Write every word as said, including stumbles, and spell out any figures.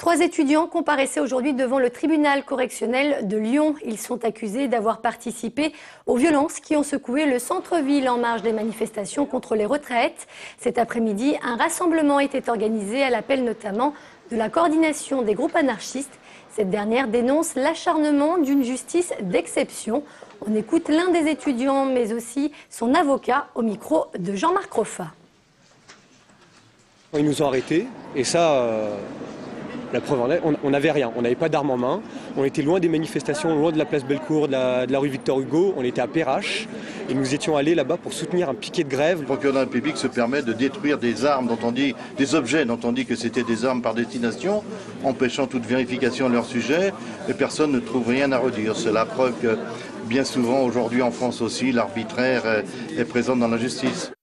Trois étudiants comparaissaient aujourd'hui devant le tribunal correctionnel de Lyon. Ils sont accusés d'avoir participé aux violences qui ont secoué le centre-ville en marge des manifestations contre les retraites. Cet après-midi, un rassemblement était organisé à l'appel notamment de la coordination des groupes anarchistes. Cette dernière dénonce l'acharnement d'une justice d'exception. On écoute l'un des étudiants, mais aussi son avocat, au micro de Jean-Marc Roffa. Ils nous ont arrêtés, et ça, euh, la preuve en est, on n'avait rien, on n'avait pas d'armes en main. On était loin des manifestations, loin de la place Bellecour, de la, de la rue Victor Hugo, on était à Perrache, et nous étions allés là-bas pour soutenir un piquet de grève. Le procureur de la République se permet de détruire des armes dont on dit, des objets dont on dit que c'était des armes par destination, empêchant toute vérification de leur sujet, et personne ne trouve rien à redire. C'est la preuve que bien souvent, aujourd'hui en France aussi, l'arbitraire est présent dans la justice.